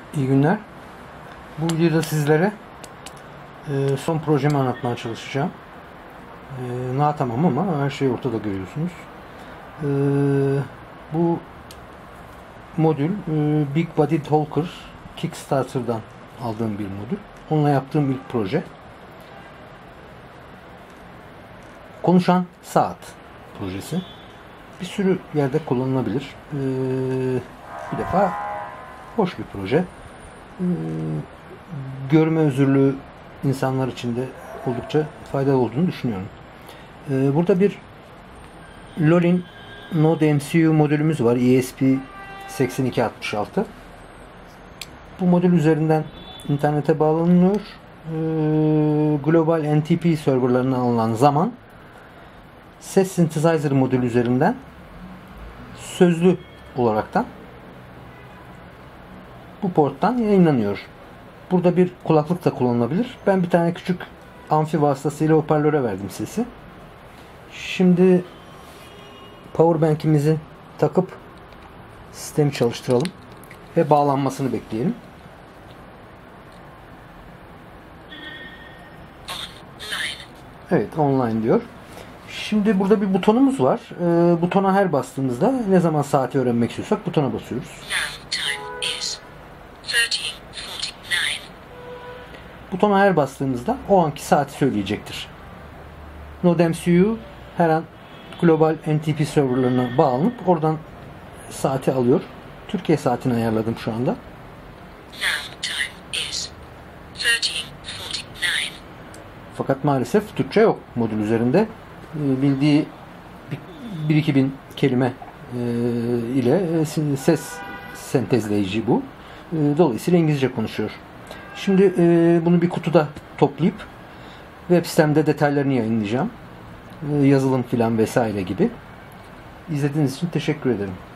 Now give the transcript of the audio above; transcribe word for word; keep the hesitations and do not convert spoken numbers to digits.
İyi günler. Bu videoda sizlere e, son projemi anlatmaya çalışacağım. E, na tamam ama her şey ortada görüyorsunuz. E, bu modül e, Big Body Talker Kickstarter'dan aldığım bir modül. Onunla yaptığım ilk proje. Konuşan saat projesi. Bir sürü yerde kullanılabilir. E, bir defa hoş bir proje. Görme özürlü insanlar için de oldukça faydalı olduğunu düşünüyorum. Burada bir Lolin Node M C U modülümüz var. E S P seksen iki altmış altı. Bu modül üzerinden internete bağlanıyor. Global N T P serverlarına alınan zaman ses synthesizer modülü üzerinden sözlü olaraktan bu porttan yayınlanıyor. Burada bir kulaklık da kullanılabilir. Ben bir tane küçük amfi vasıtasıyla hoparlöre verdim sesi. Şimdi powerbank'imizi takıp sistemi çalıştıralım ve bağlanmasını bekleyelim. Evet, online diyor. Şimdi burada bir butonumuz var. Ee, butona her bastığımızda ne zaman saati öğrenmek istiyorsak butona basıyoruz. Butona her bastığımızda o anki saati söyleyecektir. Node M C U her an global N T P serverlarına bağlanıp oradan saati alıyor. Türkiye saatini ayarladım şu anda. Fakat maalesef Türkçe yok modül üzerinde. Bildiği bir iki bin kelime ile ses sentezleyici bu. Dolayısıyla İngilizce konuşuyor. Şimdi e, bunu bir kutuda toplayıp web sitemde detaylarını yayınlayacağım. E, yazılım filan vesaire gibi. İzlediğiniz için teşekkür ederim.